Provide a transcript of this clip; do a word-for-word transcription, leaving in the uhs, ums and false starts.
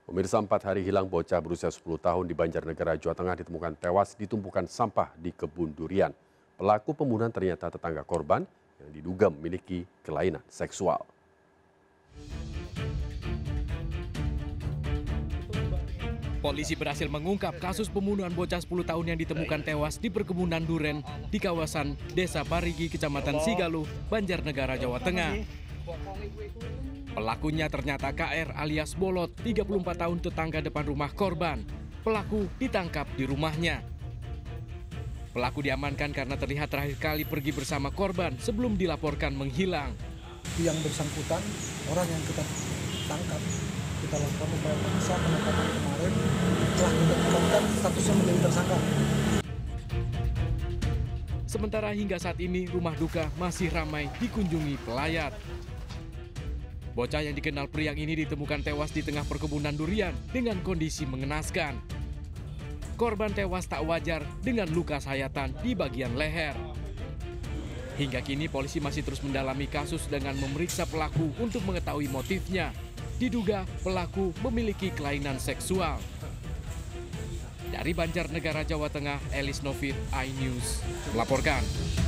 Pemirsa, empat hari hilang bocah berusia sepuluh tahun di Banjarnegara, Jawa Tengah ditemukan tewas di tumpukan sampah di kebun durian. Pelaku pembunuhan ternyata tetangga korban yang diduga memiliki kelainan seksual. Polisi berhasil mengungkap kasus pembunuhan bocah sepuluh tahun yang ditemukan tewas di perkebunan duren di kawasan Desa Parigi, Kecamatan Sigaluh, Banjarnegara, Jawa Tengah. Pelakunya ternyata K R alias Bolot, tiga puluh empat tahun, tetangga depan rumah korban. Pelaku ditangkap di rumahnya. Pelaku diamankan karena terlihat terakhir kali pergi bersama korban sebelum dilaporkan menghilang. Yang bersangkutan, orang yang kita tangkap, kita lakukan upaya paksa penangkapan kemarin, telah kita tetapkan statusnya menjadi tersangka. Sementara hingga saat ini rumah duka masih ramai dikunjungi pelayat. Bocah yang dikenal Priang ini ditemukan tewas di tengah perkebunan durian dengan kondisi mengenaskan. Korban tewas tak wajar dengan luka sayatan di bagian leher. Hingga kini polisi masih terus mendalami kasus dengan memeriksa pelaku untuk mengetahui motifnya. Diduga pelaku memiliki kelainan seksual. Dari Banjarnegara, Jawa Tengah, Elis Novit, iNews melaporkan.